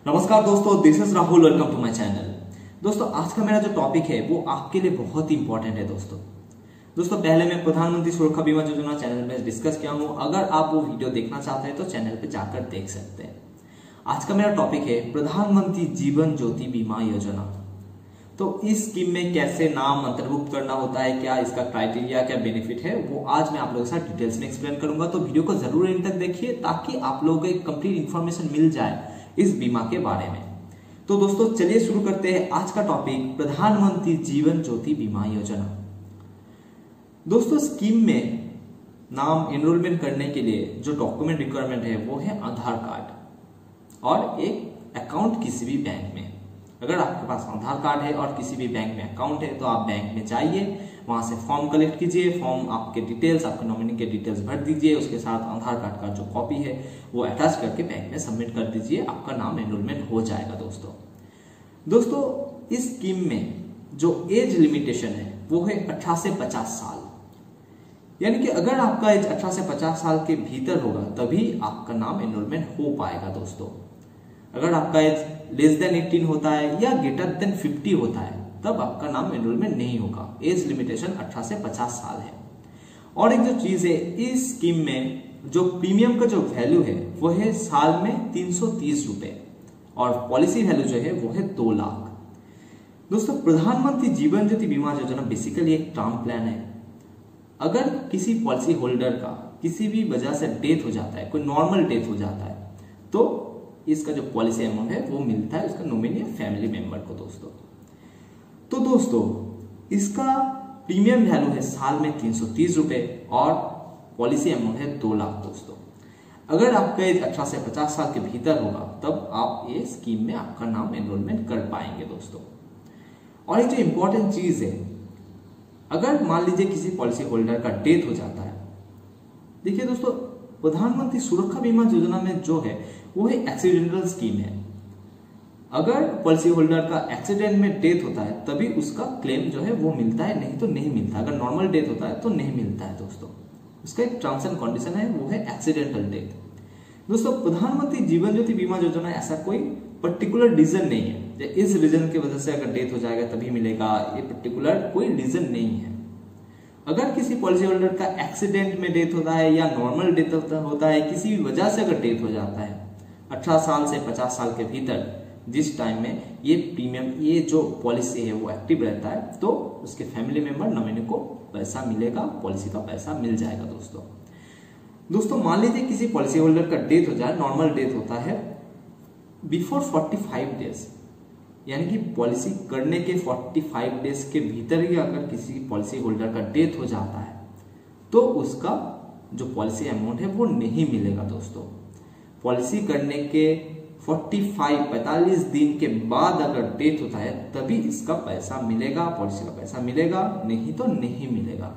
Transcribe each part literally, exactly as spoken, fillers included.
नमस्कार दोस्तों, this is Rahul. Welcome to my channel. दोस्तों आज का मेरा जो टॉपिक है वो आपके लिए बहुत ही इंपॉर्टेंट है। दोस्तों दोस्तों पहले मैं प्रधानमंत्री सुरक्षा बीमा योजना चैनल में डिस्कस किया हूं। अगर आप वो वीडियो देखना चाहते हैं तो चैनल पे जाकर देख सकते हैं। आज का मेरा टॉपिक है प्रधानमंत्री जीवन ज्योति बीमा योजना। तो इस स्कीम में कैसे नाम अंतर्भुक्त करना होता है, क्या इसका क्राइटेरिया, क्या बेनिफिट है, वो आज मैं आप लोगों के साथ डिटेल्स में एक्सप्लेन करूंगा। तो वीडियो को जरूर एंड तक देखिए ताकि आप लोगों को एक कंप्लीट इंफॉर्मेशन मिल जाए इस बीमा के बारे में। तो दोस्तों चलिए शुरू करते हैं आज का टॉपिक, प्रधानमंत्री जीवन ज्योति बीमा योजना। दोस्तों स्कीम में नाम एनरोलमेंट करने के लिए जो डॉक्यूमेंट रिक्वायरमेंट है वो है आधार कार्ड और एक अकाउंट किसी भी बैंक में। अगर आपके पास आधार कार्ड है और किसी भी बैंक में अकाउंट है तो आप बैंक में जाइए, वहां से फॉर्म कलेक्ट कीजिए, फॉर्म आपके डिटेल्स, आपके नॉमिनी के डिटेल्स भर दीजिए, उसके साथ आधार कार्ड का जो कॉपी है वो अटैच करके बैंक में सबमिट कर दीजिए, आपका नाम एनरोलमेंट हो जाएगा। दोस्तों दोस्तों इस स्कीम में जो एज लिमिटेशन है वो है अठारह से पचास साल, यानी कि अगर आपका एज अठारह से पचास साल के भीतर होगा तभी आपका नाम एनरोलमेंट हो पाएगा। दोस्तों अगर आपका एज लेस देन अठारह होता है या ग्रेटर देन पचास होता है तब आपका नाम एनरोलमेंट नहीं होगा। एज लिमिटेशन अठारह से पचास साल है। और एक जो चीज है, इस स्कीम में जो प्रीमियम का जो वैल्यू है वो है साल में तीन सौ तीस रुपए और पॉलिसी वैल्यू जो है वो है दो लाख। दोस्तों प्रधानमंत्री जीवन ज्योति बीमा योजना बेसिकली एक टर्म प्लान है। अगर किसी पॉलिसी होल्डर का किसी भी वजह से डेथ हो जाता है, कोई नॉर्मल डेथ हो जाता है, तो इसका जो पॉलिसी अमाउंट है वो मिलता है उसका नॉमिनी फैमिली मेंबर को। दोस्तों तो दोस्तों इसका प्रीमियम वैल्यू है साल में तीन सौ तीस रुपए और पॉलिसी अमाउंट है दो लाख। दोस्तों अगर आपका एज अठारह से पचास साल के भीतर होगा तब आप ये स्कीम में आपका नाम एनरोलमेंट कर पाएंगे। दोस्तों और एक जो इंपॉर्टेंट चीज है, अगर मान लीजिए किसी पॉलिसी होल्डर का डेथ हो जाता है, देखिए दोस्तों प्रधानमंत्री सुरक्षा बीमा योजना में जो है वो है एक्सीडेंटल स्कीम है। अगर पॉलिसी होल्डर का एक्सीडेंट में डेथ होता है तभी उसका क्लेम जो है वो मिलता है, नहीं तो नहीं मिलता। अगर नॉर्मल डेथ होता है तो नहीं मिलता है। दोस्तों उसका एक टर्म्स एंड कंडीशन है, वो है एक्सीडेंटल डेथ। दोस्तों प्रधानमंत्री जीवन ज्योति बीमा योजना ऐसा कोई पर्टिकुलर रीजन नहीं है, इस रीजन की वजह से अगर डेथ हो जाएगा तभी मिलेगा, ये पर्टिकुलर कोई रीजन नहीं है। अगर किसी पॉलिसी होल्डर का एक्सीडेंट में डेथ होता है या नॉर्मल डेथ होता है, किसी भी वजह से अगर डेथ हो जाता है अठारह साल से पचास साल के भीतर, जिस टाइम में ये प्रीमियम, ये जो पॉलिसी है वो एक्टिव रहता है, तो उसके फैमिली मेंबर नॉमिनी को पैसा मिलेगा, पॉलिसी का पैसा मिल जाएगा। दोस्तों दोस्तों मान लीजिए किसी पॉलिसी होल्डर का डेथ हो जाए, नॉर्मल डेथ होता है बिफोर पैंतालीस डेज, यानी कि पॉलिसी करने के पैंतालीस डेज के भीतर ही अगर किसी पॉलिसी होल्डर का डेथ हो जाता है तो उसका जो पॉलिसी अमाउंट है वो नहीं मिलेगा। दोस्तों पॉलिसी करने के पैंतालीस पैंतालीस दिन के बाद अगर डेथ होता है तभी इसका पैसा मिलेगा, पॉलिसी का पैसा मिलेगा, नहीं तो नहीं मिलेगा।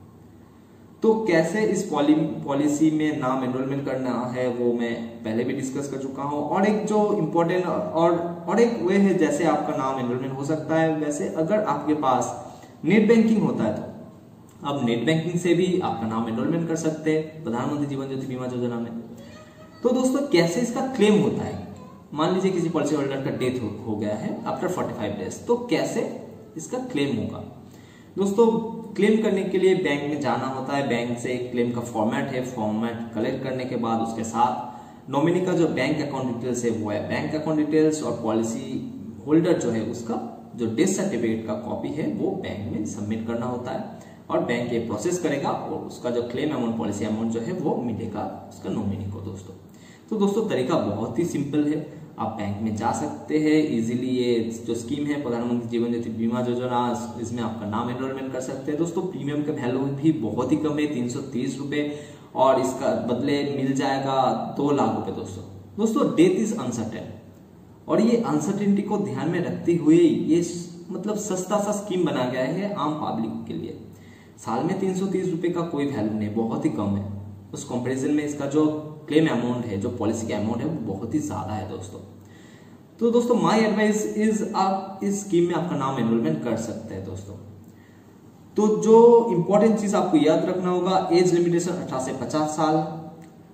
तो कैसे इस पॉलिसी में नाम एनरोलमेंट करना है वो मैं पहले भी डिस्कस कर चुका हूं। और एक जो इम्पोर्टेंट और और एक वे है जैसे आपका नाम एनरोलमेंट हो सकता है, वैसे अगर आपके पास नेट बैंकिंग होता है तो अब नेट बैंकिंग से भी आपका नाम एनरोलमेंट कर सकते हैं प्रधानमंत्री जीवन ज्योति बीमा योजना में। तो दोस्तों कैसे इसका क्लेम होता है, मान लीजिए किसी पॉलिसी होल्डर का डेथ हो, हो गया है आफ्टर पैंतालीस डेज, तो कैसे इसका क्लेम होगा। दोस्तों क्लेम करने के लिए बैंक में जाना होता है, बैंक से एक क्लेम का फॉर्मेट है, फॉर्मेट कलेक्ट करने के बाद उसके साथ नॉमिनी का जो बैंक अकाउंट डिटेल्स है वो है बैंक अकाउंट डिटेल्स, और पॉलिसी होल्डर जो है उसका जो डेथ सर्टिफिकेट का कॉपी है वो बैंक में सबमिट करना होता है और बैंक ये प्रोसेस करेगा और उसका जो क्लेम अमाउंट, पॉलिसी अमाउंट जो है वो मिलेगा उसका नॉमिनी को। दोस्तों तो दोस्तों तरीका बहुत ही सिंपल है, आप बैंक में जा सकते हैं इजीली। ये जो स्कीम है प्रधानमंत्री जीवन ज्योति बीमा योजना, इसमें आपका नाम एनरोलमेंट कर सकते हैं। दोस्तों प्रीमियम का वैल्यू भी बहुत ही कम है, तीन सौ तीस रुपए, और इसका बदले मिल जाएगा दो लाख रुपए। दोस्तों दोस्तों डेथ इज अनसर्टेन, और ये अनसर्टेनिटी को ध्यान में रखते हुए ये मतलब सस्ता सा स्कीम बना गया है आम पब्लिक के लिए। साल में तीन सौ तीस रुपए का कोई वैल्यू नहीं, बहुत ही कम है। उस कंपैरिजन में इसका जो क्लेम अमाउंट है, जो पॉलिसी का अमाउंट है वो बहुत ही ज्यादा है। दोस्तों तो दोस्तों माय एडवाइस इज आप इस स्कीम में आपका नाम एनरोलमेंट कर सकते हैं। दोस्तों तो जो इंपॉर्टेंट चीज आपको याद रखना होगा, एज लिमिटेशन अठारह से पचास साल,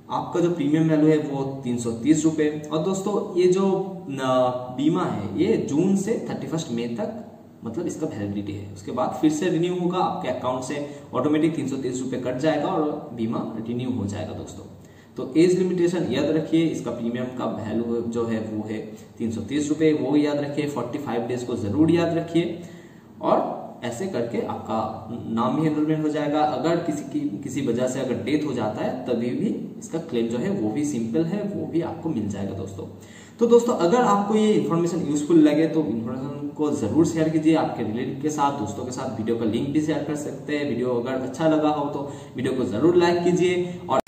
आपका जो प्रीमियम वैल्यू है वो तीन सौ तीस रुपए। और दोस्तों ये जो बीमा है ये जून से थर्टी फर्स्ट मई तक मतलब इसका वैलिडिटी है, उसके बाद फिर से रिन्यू होगा, आपके अकाउंट से ऑटोमेटिक तीन सौ तीस रुपए कट जाएगा और बीमा रिन्यू हो जाएगा दोस्तों। तो एज लिमिटेशन याद रखिए, इसका प्रीमियम का वैल्यू जो है वो है तीन सौ तीस रुपए, वो याद रखिए। पैंतालीस डेज को जरूर याद रखिए और ऐसे करके आपका नाम भी एनरोलमेंट हो जाएगा। अगर किसी की किसी वजह से अगर डेथ हो जाता है तभी भी इसका क्लेम जो है वो भी सिंपल है, वो भी आपको मिल जाएगा दोस्तों। तो दोस्तों अगर आपको ये इन्फॉर्मेशन यूजफुल लगे तो इन्फॉर्मेशन को जरूर शेयर कीजिए आपके रिलेटिव के साथ, दोस्तों के साथ। वीडियो का लिंक भी शेयर कर सकते हैं। वीडियो अगर अच्छा लगा हो तो वीडियो को जरूर लाइक कीजिए और